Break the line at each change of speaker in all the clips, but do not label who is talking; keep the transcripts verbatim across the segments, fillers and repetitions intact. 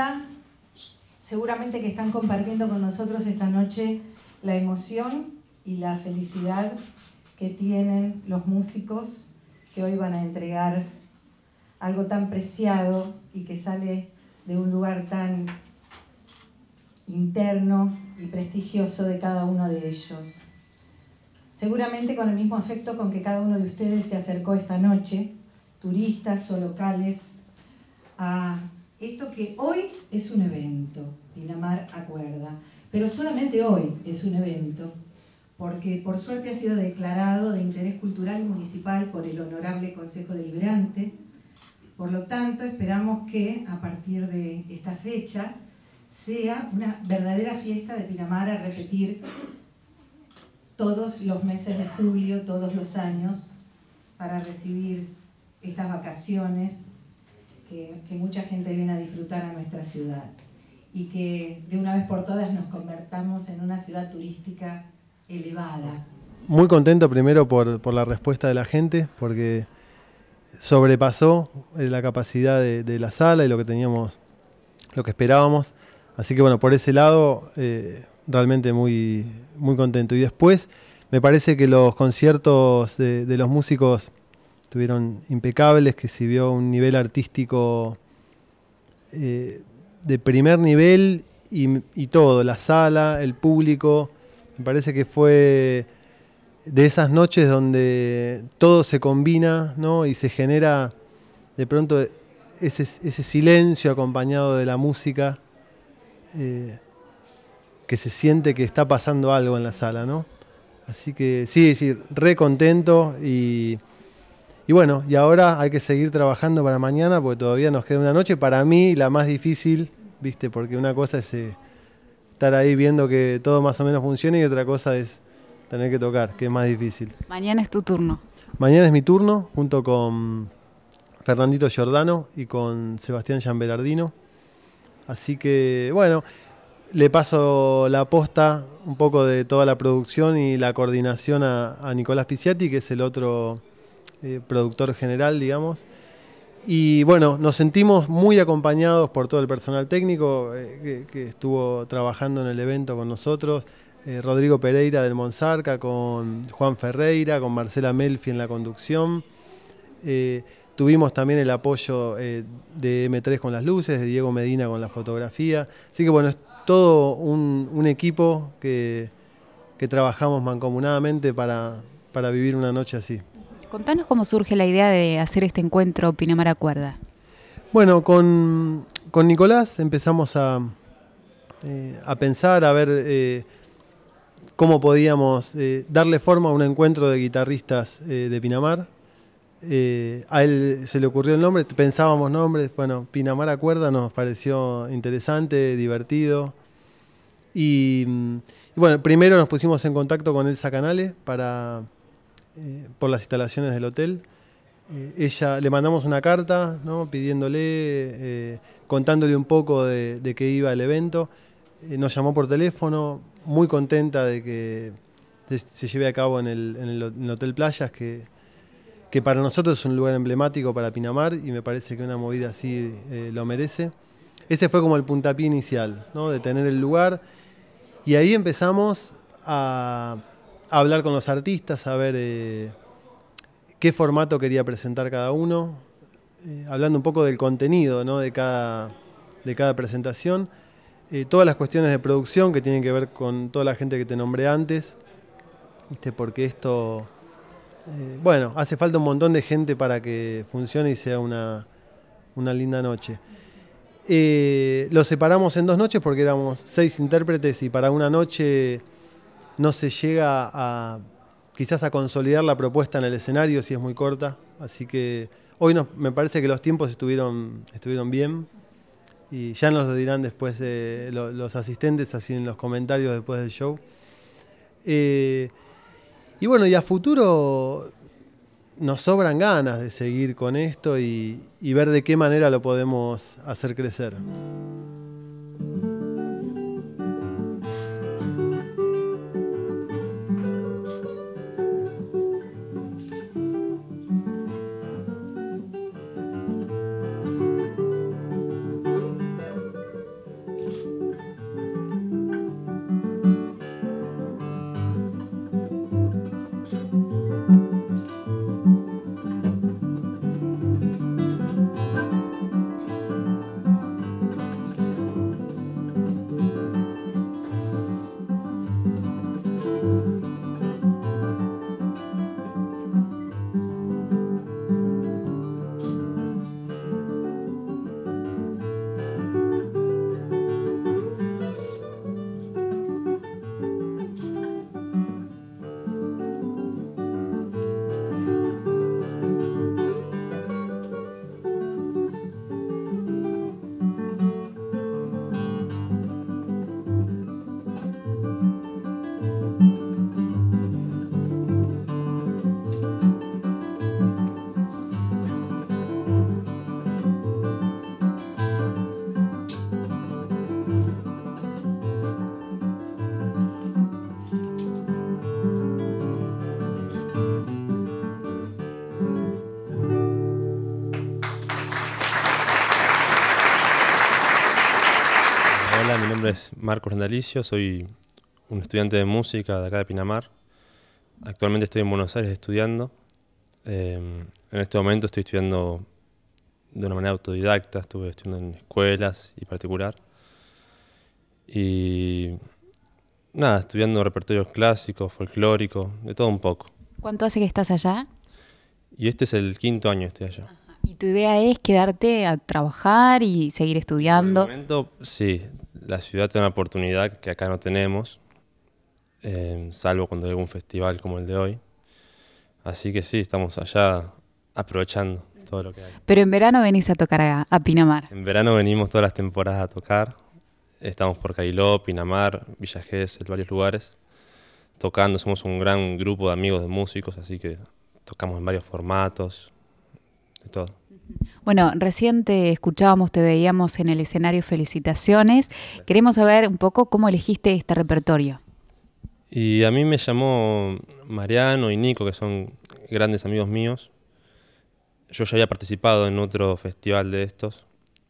nada, seguramente que están compartiendo con nosotros esta noche la emoción y la felicidad que tienen los músicos que hoy van a entregar algo tan preciado y que sale de un lugar tan interno y prestigioso de cada uno de ellos. Seguramente con el mismo afecto con que cada uno de ustedes se acercó esta noche, turistas o locales, a esto que hoy es un evento, Pinamar Acuerda, pero solamente hoy es un evento, porque por suerte ha sido declarado de interés cultural municipal por el Honorable Consejo Deliberante. Por lo tanto, esperamos que a partir de esta fecha sea una verdadera fiesta de Pinamar a repetir todos los meses de julio, todos los años, para recibir estas vacaciones que, que mucha gente viene a disfrutar a nuestra ciudad y que de una vez por todas nos convertamos en una ciudad turística elevada.
Muy contento primero por, por la respuesta de la gente, porque sobrepasó la capacidad de, de la sala y lo que teníamos, lo que esperábamos. Así que bueno, por ese lado eh, realmente muy, muy contento. Y después me parece que los conciertos de, de los músicos estuvieron impecables, que se vio un nivel artístico eh, de primer nivel y, y todo, la sala, el público. Me parece que fue de esas noches donde todo se combina, ¿no? Y se genera de pronto ese, ese silencio acompañado de la música, eh, que se siente que está pasando algo en la sala, ¿no? Así que sí, sí, re contento y, y bueno, y ahora hay que seguir trabajando para mañana porque todavía nos queda una noche, para mí la más difícil, ¿viste? Porque una cosa es eh, estar ahí viendo que todo más o menos funcione y otra cosa es tener que tocar, que es más difícil.
Mañana es tu turno.
Mañana es mi turno, junto con Fernandito Giordano y con Sebastián Gianberardino. Así que, bueno, le paso la posta un poco de toda la producción y la coordinación a, a Nicolás Picciatti, que es el otro eh, productor general, digamos. Y bueno, nos sentimos muy acompañados por todo el personal técnico eh, que, que estuvo trabajando en el evento con nosotros. Eh, Rodrigo Pereira del Monsarca, con Juan Ferreira, con Marcela Melfi en la conducción. Eh, tuvimos también el apoyo eh, de eme tres con las luces, de Diego Medina con la fotografía. Así que bueno, es todo un, un equipo que, que trabajamos mancomunadamente para, para vivir una noche así.
Contanos cómo surge la idea de hacer este encuentro Pinamar Acuerda.
Bueno, con, con Nicolás empezamos a, eh, a pensar, a ver eh, cómo podíamos eh, darle forma a un encuentro de guitarristas eh, de Pinamar. Eh, a él se le ocurrió el nombre, pensábamos nombres, bueno, Pinamar Acuerda nos pareció interesante, divertido. Y, y bueno, primero nos pusimos en contacto con Elsa Canale para, eh, por las instalaciones del hotel. Eh, ella, le mandamos una carta, ¿no? Pidiéndole, eh, contándole un poco de, de qué iba el evento. Eh, nos llamó por teléfono, muy contenta de que se lleve a cabo en el, en el, en el Hotel Playas, que, que para nosotros es un lugar emblemático para Pinamar y me parece que una movida así eh, lo merece. Ese fue como el puntapié inicial, ¿no? De tener el lugar. Y ahí empezamos a, a hablar con los artistas, a ver eh, qué formato quería presentar cada uno, eh, hablando un poco del contenido, ¿no? de, cada, de cada presentación. Eh, todas las cuestiones de producción que tienen que ver con toda la gente que te nombré antes, ¿viste? Porque esto, eh, bueno, hace falta un montón de gente para que funcione y sea una, una linda noche. Eh, lo separamos en dos noches porque éramos seis intérpretes y para una noche no se llega a quizás a consolidar la propuesta en el escenario si es muy corta. Así que hoy nos, me parece que los tiempos estuvieron, estuvieron bien. Y ya nos lo dirán después de lo, los asistentes, así en los comentarios después del show. Eh, y bueno, y a futuro nos sobran ganas de seguir con esto y, y ver de qué manera lo podemos hacer crecer.
Hola, mi nombre es Marcos Randalicio, soy un estudiante de música de acá de Pinamar. Actualmente estoy en Buenos Aires estudiando. Eh, en este momento estoy estudiando de una manera autodidacta, estuve estudiando en escuelas y particular. Y nada, estudiando repertorios clásicos, folclóricos, de todo un poco.
¿Cuánto hace que estás allá?
Y este es el quinto año que estoy allá.
¿Y tu idea es quedarte a trabajar y seguir estudiando?
Por el momento, sí, la ciudad tiene una oportunidad que acá no tenemos, eh, salvo cuando hay algún festival como el de hoy. Así que sí, estamos allá aprovechando todo lo que hay.
Pero en verano venís a tocar a, a Pinamar.
En verano venimos todas las temporadas a tocar. Estamos por Cariló, Pinamar, Villa Gesell, varios lugares, tocando. Somos un gran grupo de amigos de músicos, así que tocamos en varios formatos, de todo.
Bueno, recién te escuchábamos, te veíamos en el escenario. Felicitaciones. Queremos saber un poco cómo elegiste este repertorio.
Y a mí me llamó Mariano y Nico, que son grandes amigos míos. Yo ya había participado en otro festival de estos,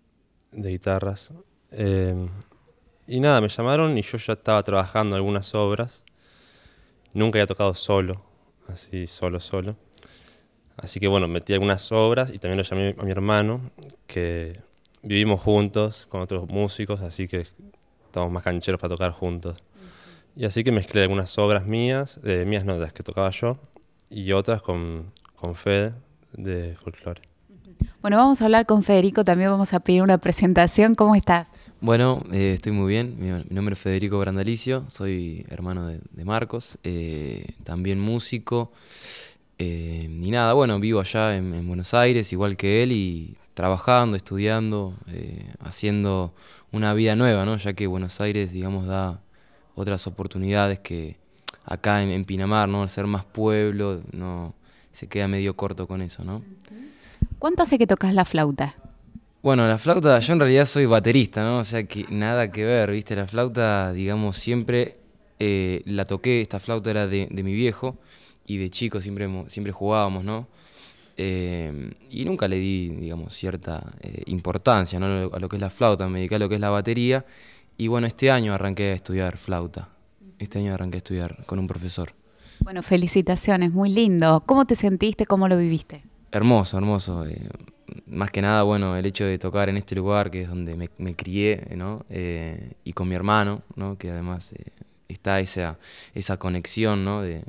de guitarras. Eh, y nada, me llamaron y yo ya estaba trabajando en algunas obras. Nunca había tocado solo, así solo, solo. Así que bueno, metí algunas obras y también lo llamé a mi hermano, que vivimos juntos con otros músicos, así que estamos más cancheros para tocar juntos. Y así que mezclé algunas obras mías, eh, mías no, de las que tocaba yo, y otras con, con Fede de folclore.
Bueno, vamos a hablar con Federico, también vamos a pedir una presentación. ¿Cómo estás?
Bueno, eh, estoy muy bien. Mi, mi nombre es Federico Brandalicio, soy hermano de, de Marcos, eh, también músico. Eh, y nada, bueno, vivo allá en, en Buenos Aires, igual que él, y trabajando, estudiando, eh, haciendo una vida nueva, ¿no? Ya que Buenos Aires, digamos, da otras oportunidades que acá en, en Pinamar, ¿no? Al ser más pueblo, no se queda medio corto con eso, ¿no?
¿Cuánto hace que tocas la flauta?
Bueno, la flauta, yo en realidad soy baterista, ¿no? O sea, que nada que ver, ¿viste? La flauta, digamos, siempre eh, la toqué, esta flauta era de, de mi viejo, y de chico siempre, siempre jugábamos, ¿no? Eh, y nunca le di, digamos, cierta eh, importancia, ¿no? A lo que es la flauta, me dediqué a lo que es la batería, y bueno, este año arranqué a estudiar flauta. Este año arranqué a estudiar con un profesor.
Bueno, felicitaciones, muy lindo. ¿Cómo te sentiste? ¿Cómo lo viviste?
Hermoso, hermoso. Eh, más que nada, bueno, el hecho de tocar en este lugar, que es donde me, me crié, ¿no? Eh, y con mi hermano, ¿no? Que además eh, está esa, esa conexión, ¿no? De,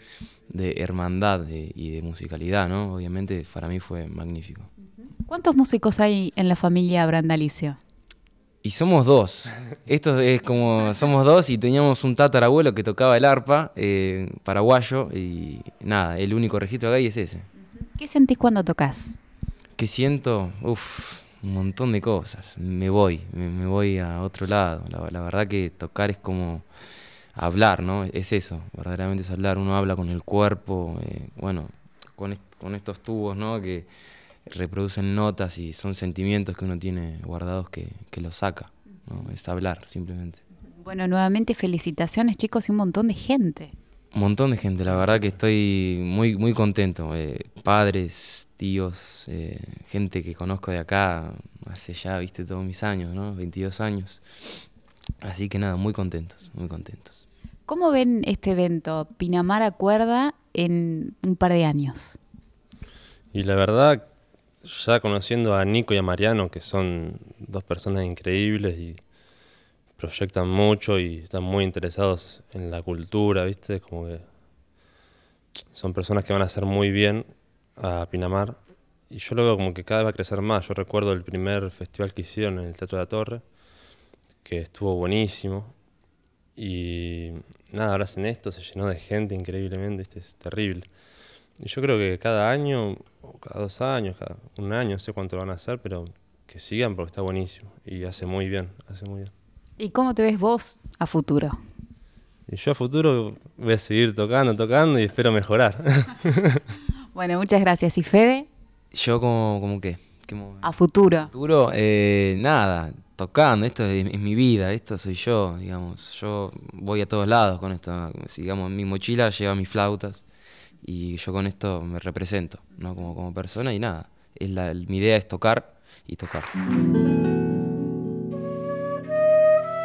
de hermandad de, y de musicalidad, ¿no? Obviamente para mí fue magnífico.
¿Cuántos músicos hay en la familia Brandalicio?
Y somos dos. Esto es como, somos dos y teníamos un tatarabuelo que tocaba el arpa, eh, paraguayo, y nada, el único registro que hay es ese.
¿Qué sentís cuando tocas?
¿Qué siento? Uf, un montón de cosas. Me voy, me, me voy a otro lado. La, la verdad que tocar es como hablar, ¿no? Es eso, verdaderamente es hablar. Uno habla con el cuerpo, eh, bueno, con, est con estos tubos, ¿no? Que reproducen notas y son sentimientos que uno tiene guardados que, que los saca, ¿no? Es hablar, simplemente.
Bueno, nuevamente felicitaciones, chicos, y un montón de gente.
Un montón de gente, la verdad que estoy muy, muy contento. Eh, padres, tíos, eh, gente que conozco de acá hace ya, viste, todos mis años, ¿no? veintidós años. Así que nada, muy contentos, muy contentos.
¿Cómo ven este evento, Pinamar Acuerda, en un par de años?
Y la verdad, ya conociendo a Nico y a Mariano, que son dos personas increíbles y proyectan mucho y están muy interesados en la cultura, ¿viste? Como que son personas que van a hacer muy bien a Pinamar. Y yo lo veo como que cada vez va a crecer más. Yo recuerdo el primer festival que hicieron en el Teatro de la Torre, que estuvo buenísimo. Y nada, ahora hacen esto, se llenó de gente increíblemente, ¿viste? Es terrible. Y yo creo que cada año, o cada dos años, cada un año, no sé cuánto lo van a hacer, pero que sigan porque está buenísimo. Y hace muy bien, hace muy bien.
¿Y cómo te ves vos a futuro?
Y yo a futuro voy a seguir tocando, tocando y espero mejorar.
Bueno, muchas gracias. ¿Y Fede?
Yo como, como qué? Como,
A futuro.
futuro, eh, nada, tocando, esto es, es mi vida, esto soy yo, digamos. Yo voy a todos lados con esto, digamos, mi mochila lleva mis flautas y yo con esto me represento, ¿no? Como, como persona y nada. Es la, mi idea es tocar y tocar.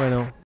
Bueno,